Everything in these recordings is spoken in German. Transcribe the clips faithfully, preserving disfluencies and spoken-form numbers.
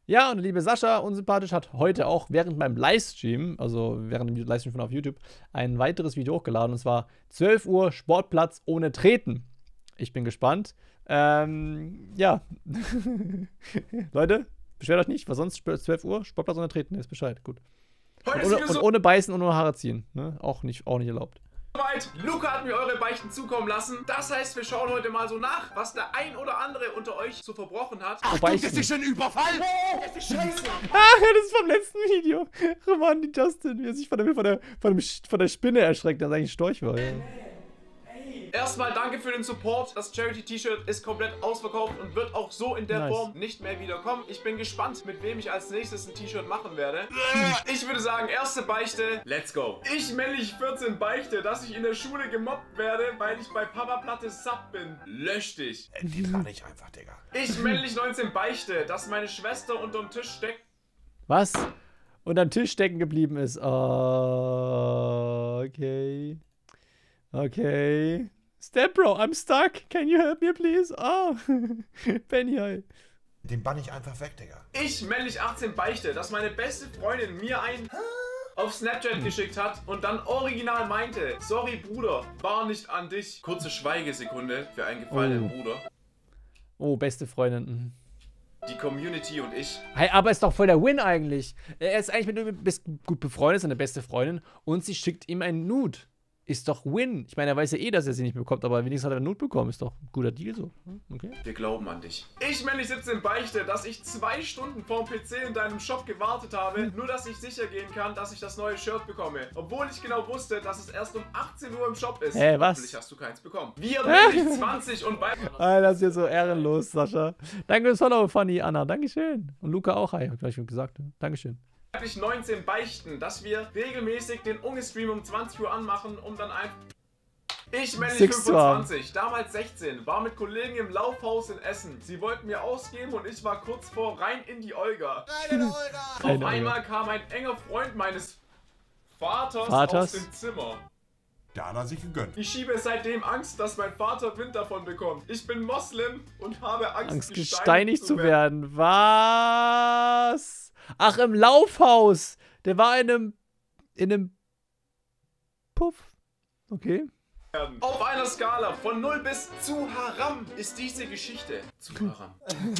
Ja, und der liebe Sascha, unsympathisch, hat heute auch während meinem Livestream, also während dem Livestream von auf YouTube, ein weiteres Video hochgeladen. Und zwar zwölf Uhr Sportplatz ohne Treten. Ich bin gespannt. Ähm, ja. Leute, beschwert euch nicht, was sonst zwölf Uhr Sportplatz ohne Treten ist. Bescheid, gut. Und ohne, und ohne Beißen und ohne Haare ziehen. Ne? Auch, nicht, auch nicht erlaubt. Luca hat mir eure Beichten zukommen lassen. Das heißt, wir schauen heute mal so nach, was der ein oder andere unter euch so verbrochen hat. Ach, das ist ein Überfall! Oh, das ist scheiße! Ach, das ist vom letzten Video. Roman, die Justin, wie er sich von der, von der, von der, von der Spinne erschreckt, dass er eigentlich Storch war. Ja. Erstmal danke für den Support. Das Charity-T-Shirt ist komplett ausverkauft und wird auch so in der Nice. Form nicht mehr wiederkommen. Ich bin gespannt, mit wem ich als nächstes ein T-Shirt machen werde. Ich würde sagen, erste Beichte, let's go. Ich männlich vierzehn beichte, dass ich in der Schule gemobbt werde, weil ich bei Papa Platte Sub bin. Lösch dich. Die kann ich einfach, Digga. Ich männlich neunzehn beichte, dass meine Schwester unterm Tisch steckt. Was? Unterm Tisch stecken geblieben ist. Oh, okay. Okay. Step Bro, I'm stuck. Can you help me, please? Oh, Benny, hi. Den bann ich einfach weg, Digga. Ich männlich achtzehn beichte, dass meine beste Freundin mir ein auf Snapchat geschickt hat und dann original meinte, sorry Bruder, war nicht an dich. Kurze Schweigesekunde für einen gefallenen Oh. Bruder. Oh, beste Freundin. Mhm. Die Community und ich. Hey, aber ist doch voll der Win eigentlich. Er ist eigentlich mit du bist gut befreundet, seine beste Freundin, und sie schickt ihm ein Nude. Ist doch Win. Ich meine, er weiß ja eh, dass er sie nicht bekommt, aber wenigstens hat er eine Nude bekommen. Ist doch ein guter Deal so. Hm, okay. Wir glauben an dich. Ich männlich siebzehn beichte, dass ich zwei Stunden vorm P C in deinem Shop gewartet habe, nur dass ich sicher gehen kann, dass ich das neue Shirt bekomme. Obwohl ich genau wusste, dass es erst um achtzehn Uhr im Shop ist. Hä, was? Hoffentlich hast du keins bekommen. Wir männlich zwanzig und bei... Ah, das ist ja so ehrenlos, Sascha. Danke fürs Follow, Funny, Anna. Dankeschön. Und Luca auch. Hi, hab ich gleich schon gesagt. Dankeschön. Weiblich neunzehn beichten, dass wir regelmäßig den Unge-Stream um zwanzig Uhr anmachen, um dann einfach... Ich männlich Six zu haben. fünfundzwanzig, damals sechzehn, war mit Kollegen im Laufhaus in Essen. Sie wollten mir ausgeben und ich war kurz vor rein in die Olga. Rein in die Olga! Auf Rein in die einmal kam ein enger Freund meines Vaters, Vaters? aus dem Zimmer. Da hat er sich gegönnt. Ich schiebe seitdem Angst, dass mein Vater Wind davon bekommt. Ich bin Moslem und habe Angst, Angst, gesteinigt zu werden. Was? Ach, im Laufhaus. Der war in einem. In einem. Puff. Okay. werden. Auf einer Skala von null bis zu Haram ist diese Geschichte zu Haram.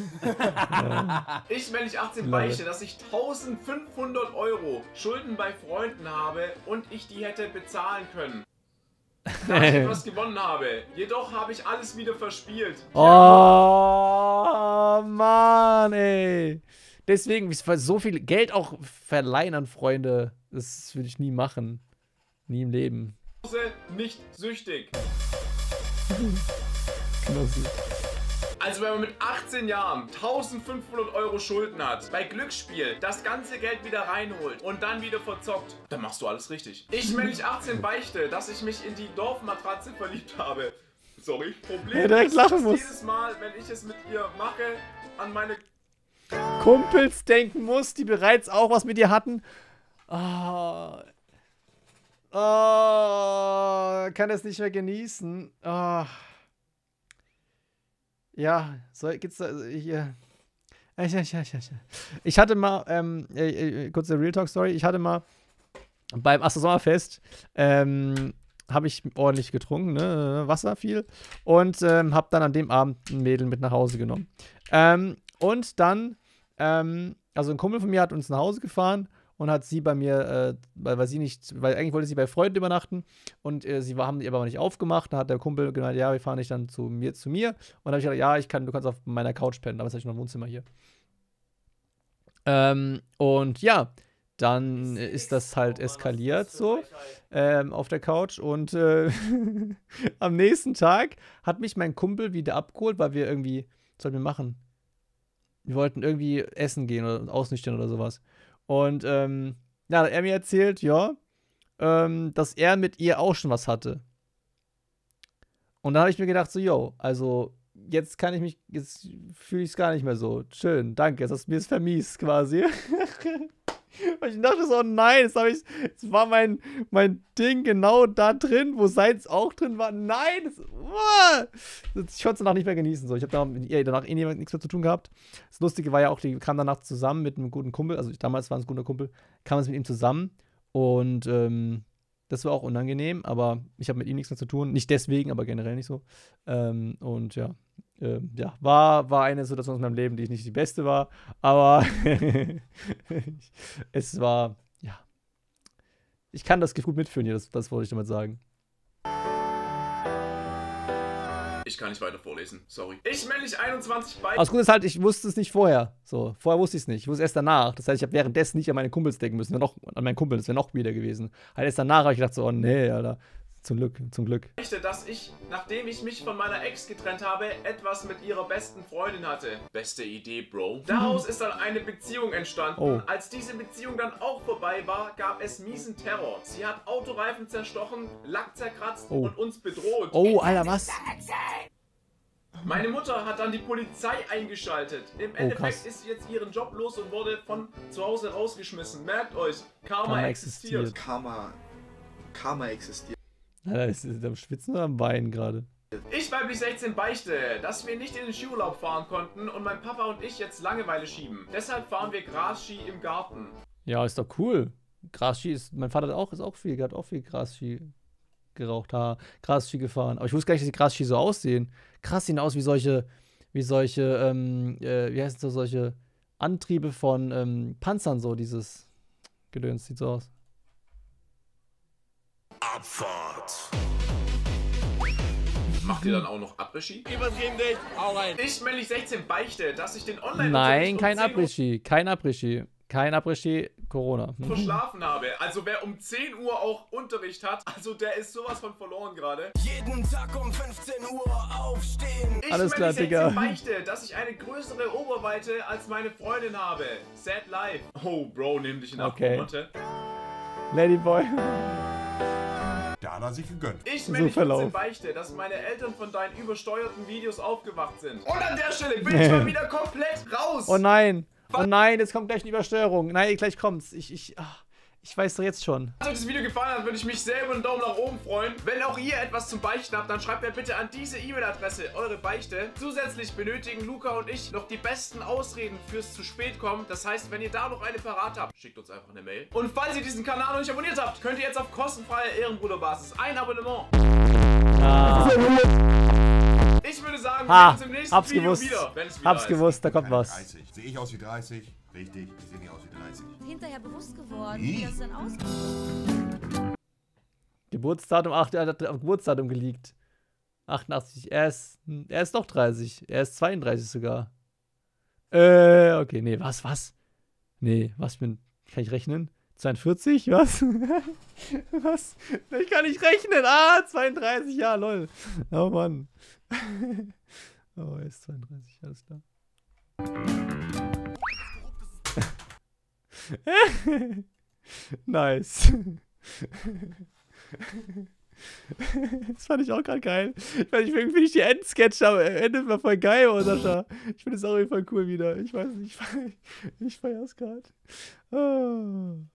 Ich männlich achtzehn beichte, dass ich eintausendfünfhundert Euro Schulden bei Freunden habe und ich die hätte bezahlen können. Da ich etwas gewonnen habe. Jedoch habe ich alles wieder verspielt. Oh, Mann, ey. Deswegen, ich so viel Geld auch verleihen an Freunde. Das würde ich nie machen. Nie im Leben. Nicht süchtig. Knossi. Also wenn man mit achtzehn Jahren eintausendfünfhundert Euro Schulden hat, bei Glücksspiel das ganze Geld wieder reinholt und dann wieder verzockt, dann machst du alles richtig. Ich männlich achtzehn beichte, dass ich mich in die Dorfmatratze verliebt habe. Sorry. Problem Ja, direkt ist, lachen dass muss. jedes Mal, wenn ich es mit ihr mache, an meine Kumpels denken muss, die bereits auch was mit dir hatten. Oh. Oh, kann es nicht mehr genießen. Oh. Ja, soll, gibt's da hier. Ich hatte mal, ähm, äh, äh, kurze Real Talk Story. Ich hatte mal beim Astor Sommerfest, ähm, habe ich ordentlich getrunken, ne, Wasser viel, und ähm, habe dann an dem Abend ein Mädel mit nach Hause genommen. Ähm, und dann, ähm, also ein Kumpel von mir hat uns nach Hause gefahren und hat sie bei mir, äh, weil, weil sie nicht, weil eigentlich wollte sie bei Freunden übernachten und äh, sie war, haben die aber nicht aufgemacht. Da hat der Kumpel gemeint, ja, wir fahren nicht dann zu mir, zu mir. Und dann habe ich gesagt, ja, ich kann, du kannst auf meiner Couch pennen, damals hatte ich noch ein Wohnzimmer hier. Ähm, und ja, dann ist das halt eskaliert so ähm, auf der Couch und äh, am nächsten Tag hat mich mein Kumpel wieder abgeholt, weil wir irgendwie, was sollten wir machen? Wir wollten irgendwie essen gehen oder ausnüchtern oder sowas. Und ähm, ja, er hat mir erzählt, ja, ähm, dass er mit ihr auch schon was hatte. Und dann habe ich mir gedacht, so, yo, also jetzt kann ich mich, jetzt fühle ich es gar nicht mehr so. Schön, danke, jetzt hast du mir es vermiest quasi. Und ich dachte so, oh nein, jetzt, hab ich, jetzt war mein, mein Ding genau da drin, wo seins auch drin war. Nein, das, uh, ich konnte es danach nicht mehr genießen. So. Ich habe da, danach eh nichts mehr zu tun gehabt. Das Lustige war ja auch, die kamen danach zusammen mit einem guten Kumpel, also ich, damals war es ein guter Kumpel, kam es mit ihm zusammen und ähm, das war auch unangenehm, aber ich habe mit ihm nichts mehr zu tun. Nicht deswegen, aber generell nicht so. Ähm, und ja, ähm, ja, war, war eine Situation in meinem Leben, die nicht die beste war, aber es war, ja. Ich kann das gut mitführen hier, das, das wollte ich damit sagen. Ich kann nicht weiter vorlesen, sorry. Ich männlich einundzwanzig bei. Aber das Gute ist halt, ich wusste es nicht vorher. So, vorher wusste ich es nicht. Ich wusste es erst danach. Das heißt, ich habe währenddessen nicht an meine Kumpels denken müssen. Wäre noch, an meinen Kumpel, das wäre noch wieder gewesen. Halt erst danach habe ich gedacht so, oh nee, Alter. Zum Glück, zum Glück. Dass ich, nachdem ich mich von meiner Ex getrennt habe, etwas mit ihrer besten Freundin hatte. Beste Idee, Bro. Daraus ist dann eine Beziehung entstanden. Oh. Als diese Beziehung dann auch vorbei war, gab es miesen Terror. Sie hat Autoreifen zerstochen, Lack zerkratzt Oh. und uns bedroht. Oh, Alter, was? Meine Mutter hat dann die Polizei eingeschaltet. Im Oh, Endeffekt krass. ist sie jetzt ihren Job los und wurde von zu Hause rausgeschmissen. Merkt euch, Karma, Karma existiert. existiert. Karma. Karma existiert. Alter, ist es am Schwitzen oder am Weinen gerade? Ich weiblich sechzehn beichte, dass wir nicht in den Skiurlaub fahren konnten und mein Papa und ich jetzt Langeweile schieben. Deshalb fahren wir Grasski im Garten. Ja, ist doch cool. Grasski ist, mein Vater hat auch, ist auch viel, hat auch viel Grasski geraucht, ha, Grasski gefahren. Aber ich wusste gar nicht, dass die Grasski so aussehen. Krass sehen aus wie solche, wie solche, ähm, äh, wie heißen so, solche Antriebe von ähm, Panzern, so dieses Gedöns, sieht so aus. Abfahrt. Macht ihr dann auch noch Après-Ski? Übertrieben nicht, hau rein. Ich männlich sechzehn beichte, dass ich den online Nein, kein Après-Ski, kein Après-Ski, kein Après-Ski, Corona. verschlafen habe. Also wer um zehn Uhr auch Unterricht hat, also der ist sowas von verloren gerade. Jeden Tag um fünfzehn Uhr aufstehen. Ich Alles klar, männlich Digga. sechzehn beichte, dass ich eine größere Oberweite als meine Freundin habe. Sad life. Oh, Bro, nimm dich in acht Okay. Monate. Ladyboy. Da hat er sich gegönnt. Ich So männlich Verlauf. vierzehn beichte, dass meine Eltern von deinen übersteuerten Videos aufgewacht sind. Und an der Stelle bin ich mal wieder komplett raus. Oh nein, oh nein, jetzt kommt gleich eine Übersteuerung. Nein, gleich kommt's. Ich, ich, ach, ich weiß doch jetzt schon. Falls euch das Video gefallen hat, würde ich mich sehr über einen Daumen nach oben freuen. Wenn auch ihr etwas zum Beichten habt, dann schreibt mir bitte an diese E-Mail-Adresse eure Beichte. Zusätzlich benötigen Luca und ich noch die besten Ausreden fürs zu spät kommen. Das heißt, wenn ihr da noch eine parat habt, schickt uns einfach eine Mail. Und falls ihr diesen Kanal noch nicht abonniert habt, könnt ihr jetzt auf kostenfreie Ehrenbruderbasis ein Abonnement. Ah, Ich würde sagen, wir sehen ha, uns im nächsten hab's Video gewusst. wieder, wenn es wieder Hab's ist. gewusst, da kommt Keine was. dreißig. Sehe ich aus wie dreißig? Richtig, ich sehe nicht aus wie dreißig. Hinterher bewusst geworden, Wie? wie das denn aussieht. Geburtsdatum, ach, er hat am Geburtsdatum geleakt. achtundachtzig, er ist, er ist doch dreißig, er ist zweiunddreißig sogar. Äh, okay, nee, was, was? Nee, was, bin, kann ich rechnen? zweiundvierzig, was? Was? Ich kann nicht rechnen, ah, zweiunddreißig, ja, lol. Oh Mann. Oh, er ist zweiunddreißig, alles klar. Nice. Das fand ich auch gerade geil. Ich weiß nicht, irgendwie finde ich die Endsketch am Ende war voll geil, oh Sascha. Ich finde es auch irgendwie voll cool wieder. Ich weiß nicht, ich, feier, ich feier's gerade. Oh.